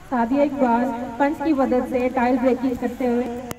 सादिया इकबाल पंच की मदद से टाइल ब्रेकिंग करते हुए